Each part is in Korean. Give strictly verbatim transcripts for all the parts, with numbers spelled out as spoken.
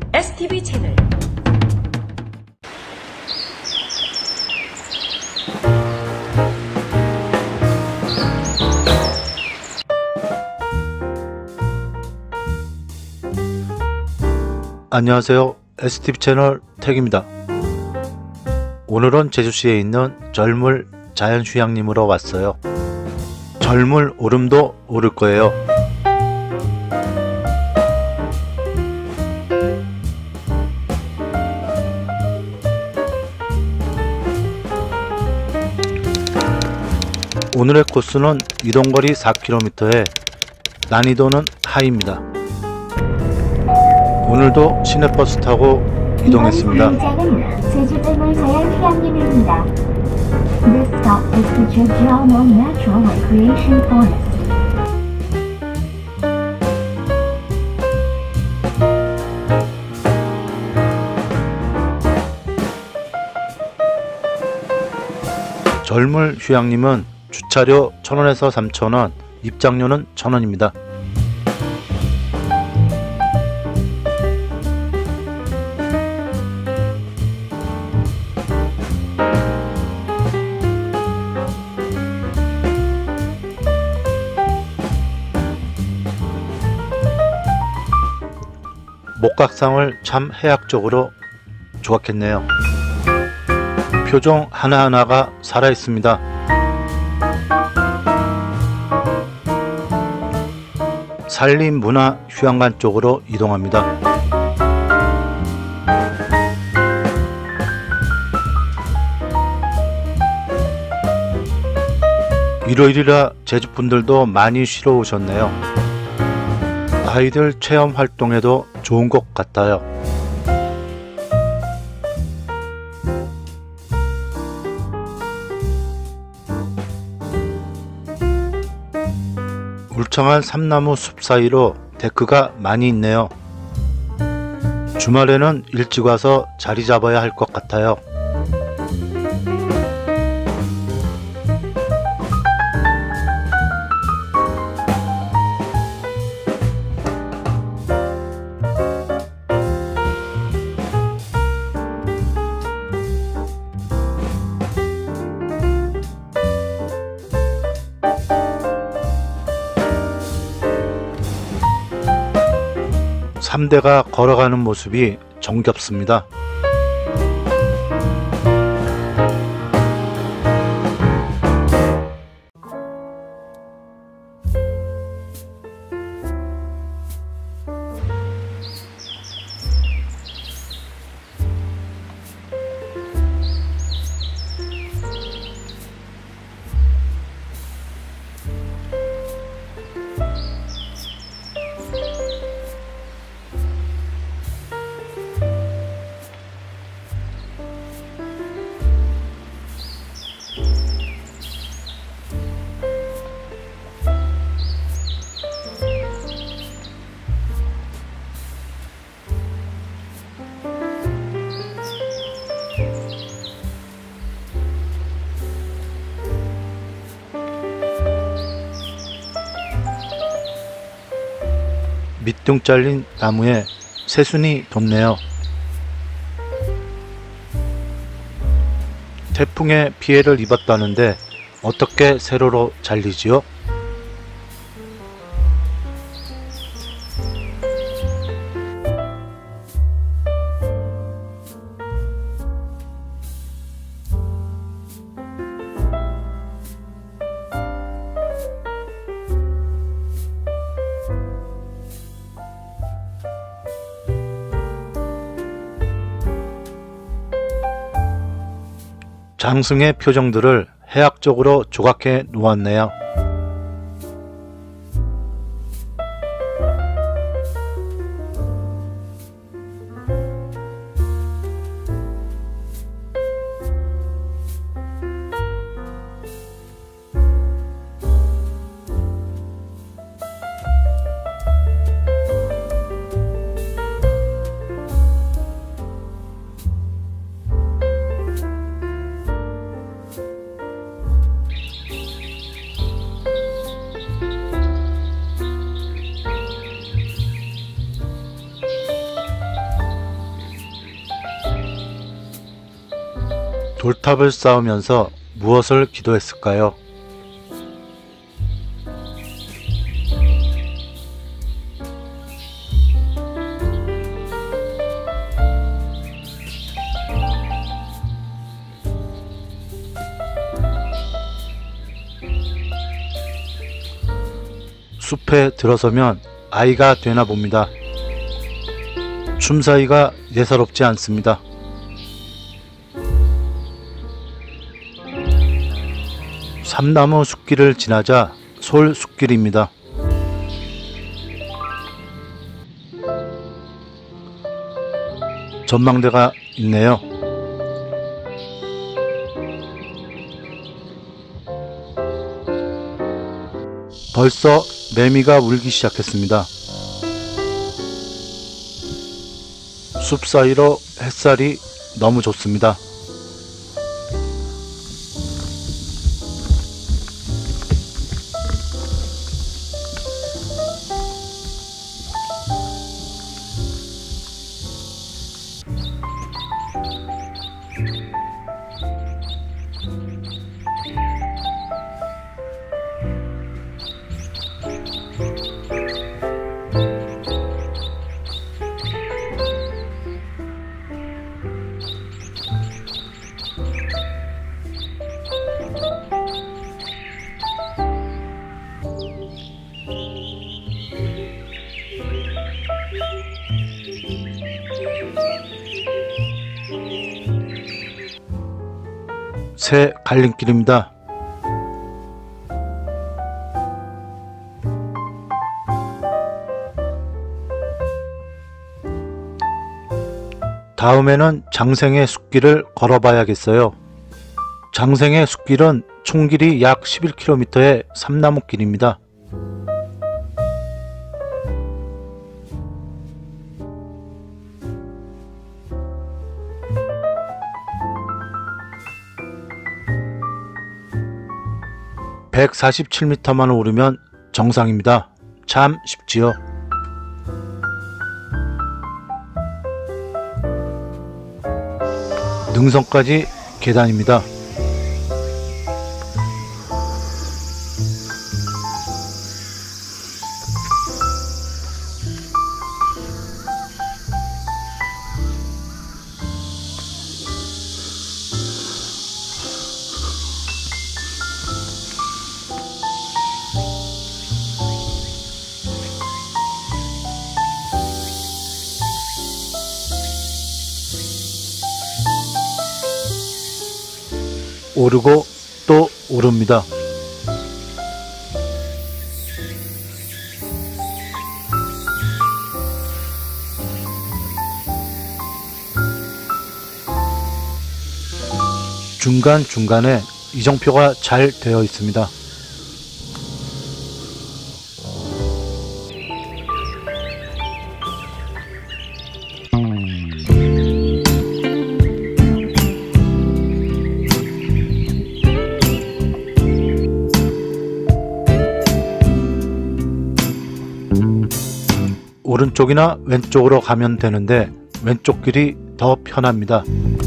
에스티비 채널. 안녕하세요. 에스티비 채널 택입니다. 오늘은 제주시에 있는 절물 자연휴양림으로 왔어요. 절물 오름도 오를 거예요. 오늘의 코스는 이동거리 사 킬로미터에 난이도는 하이입니다. 오늘도 시내버스 타고 이동했습니다. 이번 제주 절물 자연휴양림입니다. This stop is the Jeju Natural Recreation Forest. 절물 휴양림은 주차료 천 원에서 삼천 원, 입장료는 천 원입니다. 목각상을 참 해학적으로 조각했네요. 표정 하나하나가 살아있습니다. 산림문화휴양관 쪽으로 이동합니다. 일요일이라 제주분들도 많이 쉬러 오셨네요. 아이들 체험 활동에도 좋은 것 같아요. 울창한 삼나무 숲 사이로 데크가 많이 있네요. 주말에는 일찍 와서 자리 잡아야 할 것 같아요. 삼 대가 걸어가는 모습이 정겹습니다. 밑둥 잘린 나무에 새순이 돋네요. 태풍에 피해를 입었다는데 어떻게 세로로 잘리지요? 장승의 표정들을 해학적으로 조각해 놓았네요. 돌탑을 쌓으면서 무엇을 기도했을까요? 숲에 들어서면 아이가 되나 봅니다. 춤사위가 예사롭지 않습니다. 삼나무 숲길을 지나자 솔숲길입니다. 전망대가 있네요. 벌써 매미가 울기 시작했습니다. 숲 사이로 햇살이 너무 좋습니다. 새 갈림길입니다. 다음에는 장생의 숲길을 걸어봐야겠어요. 장생의 숲길은 총 길이 약 십일 킬로미터의 삼나무길입니다. 백사십칠 미터만 오르면 정상입니다. 참 쉽지요. 능선까지 계단입니다. 오르고 또 오릅니다. 중간중간에 이정표가 잘 되어 있습니다. 오른쪽이나 왼쪽으로 가면 되는데 왼쪽 길이 더 편합니다.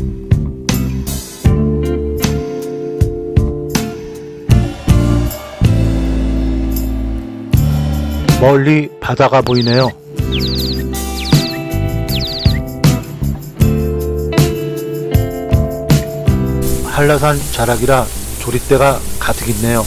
멀리 바다가 보이네요. 한라산 자락이라 조릿대가 가득 있네요.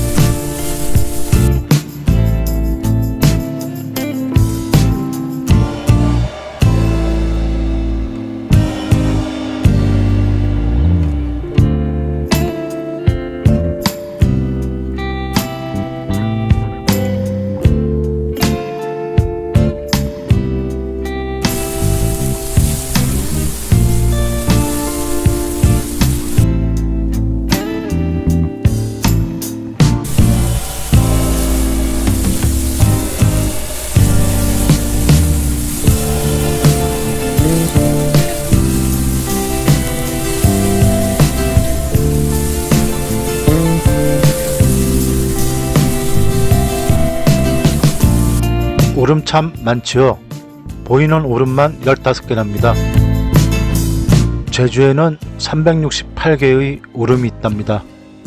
오름 참 많지요. 보이는 오름만 열다섯 개랍니다. 제주에는 삼백육십팔 개의 오름이 있답니다.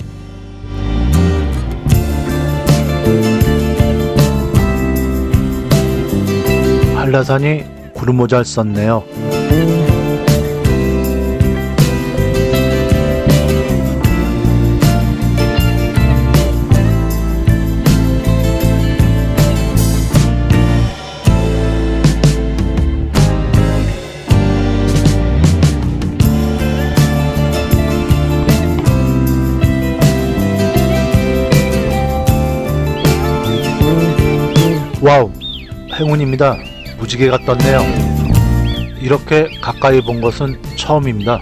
한라산이 구름 모자를 썼네요. 와우, 행운입니다. 무지개가 떴네요. 이렇게 가까이 본 것은 처음입니다.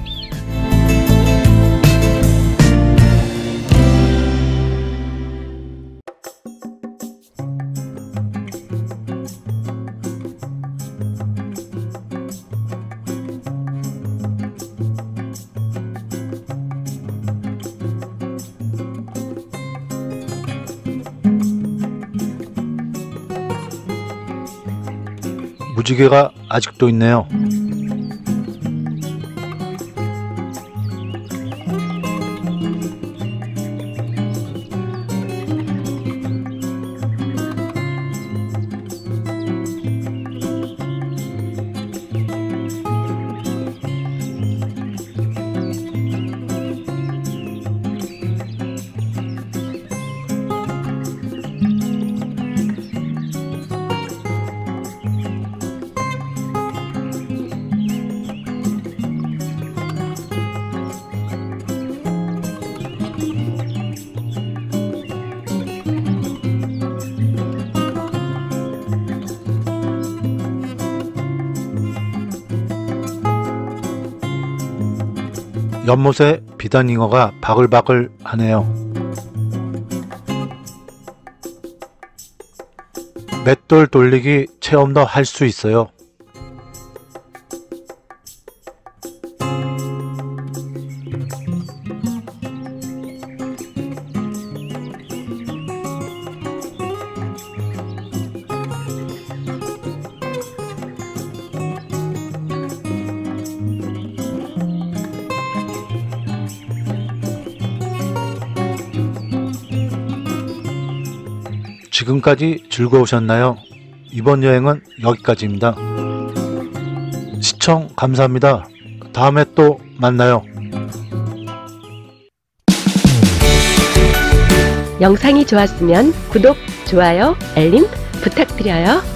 무지개가 아직도 있네요. 연못에 비단잉어가 바글바글 하네요. 맷돌 돌리기 체험도 할 수 있어요. 지금까지 즐거우셨나요? 이번 여행은 여기까지입니다. 시청 감사합니다. 다음에 또 만나요. 영상이 좋았으면 구독, 좋아요, 알림 부탁드려요.